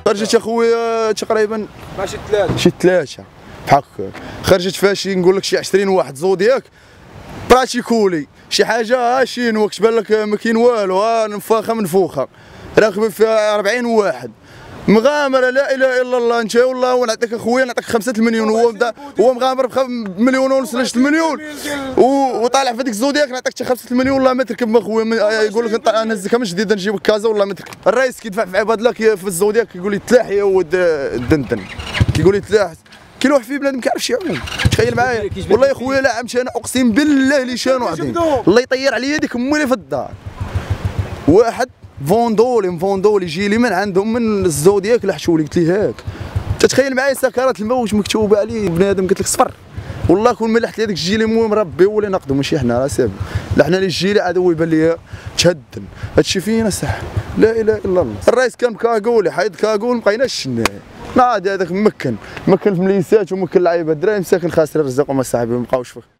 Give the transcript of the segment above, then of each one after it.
خرجت اخويا تقريبا ماشي ثلاثه شي ثلاثه بحق. خرجت فاش نقول لك شي 20 واحد زودياك براتيكولي شي حاجه شي نوكش بان لك ما كاين والو، نفاخه منفوخه راكبين فيها 40 واحد مغامره لا اله الا الله. انت والله ونعطيك اخويا نعطيك 5 المليون، هو مغامر بمليون ونص ل 6 مليون وطالع في هذيك الزودياك نعطيك حتى 5 المليون. والله ما تركب اخويا يقول لك نهزك من جديد نجيبك كازا والله ما تركب. الرئيس كيدفع في عباد الله في الزودياك كيقول لي تلاح يا ود الدندن، كيقول لي تلاح كيلوح فيه بنادم كيعرفش يعوم. تخيل معايا والله يا خويا لا عمت انا اقسم بالله اللي شانو عظيم الله يطير عليا ديك امي في الدار. واحد فوندولي يجي لي من عندهم من الزودياك لحشولي قلت لي هاك تتخيل معايا سكرات الموت مكتوبه عليه بنادم قلت لك صفر. والله كون ملحت لي هذيك الجيلي مربي ولا نقدو ماشي حنا راه سابي لا حنا اللي الجيلي عاد هو يبان لي تهدن هادشي فينا صح لا اله الا الله. الرئيس كان بكاكولي حيد كاكول مبقيناش ناضي هذاك مكن في مليسات ومكن اللعيبه الدراهم مساكن خاسر الرزق وما صاحبي ما بقاوش فيه.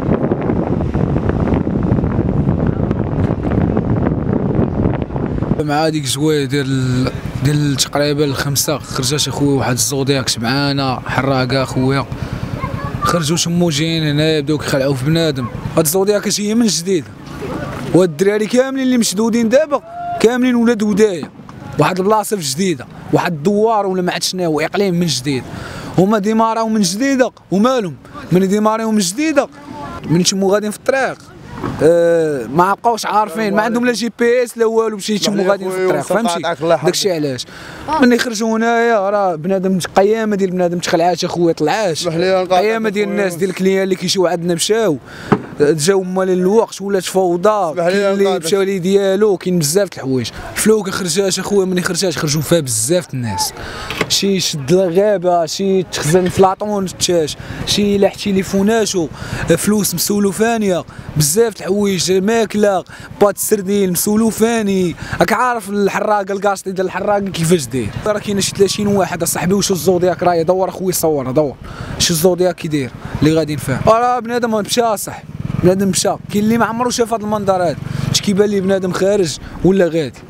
مع هذيك الزوايا ديال تقريبا الخمسه خرجات اخويا واحد الزودياك سبعانه حراقه اخويا خرجوا تمو جايين هنايا بداو كيخلعوا في بنادم. هاد الزودياك جايه من جديد وهاد الدراري كاملين اللي مشدودين دابا كاملين ولاد ودايه واحد البلاصه في جديده واحد الدوار ولا ما عرفت شنو اقليم من جديد هما ديماراو من جديده ومالهم من ديماريو من جديده من تمو غاديين في الطريق ما بقاوش عارفين ما عندهم لا جي بي اس لا والو باش يتموا غاديين في الطريق فهمتي داكشي علاش ملي خرجوا هنايا راه بنادم قيامه ديال بنادم تخلعات اخويا طلعات قيامه ديال الناس ديال الكليان اللي كيجيو عندنا مشاو جاو مال الوقت ولات فوضى كاين اللي مشاو لي ديالو كاين بزاف د الحوايج. الفلوكه خرجات اخويا ملي خرجات خرجوا فيها بزاف الناس شي شد الغابه شي تخزن في لاطون تشاش شي لاح تليفوناتو فلوس مسولوفانيه بزاف د الحوايج ماكله بات سردين مسولوفاني راك عارف الحراقه الكاسطي ديال الحراقه كيفاش داير راه كاين شي 30 واحد اصاحبي واش الزودياك راه دور اخويا صور دور شي الزودياك كي داير اللي غاديين فيه راه بنادم مشى صح بنادم مشى كاين اللي ما عمرو شاف هذا المنظر هذا اش كيبان لي بنادم خارج ولا غادي.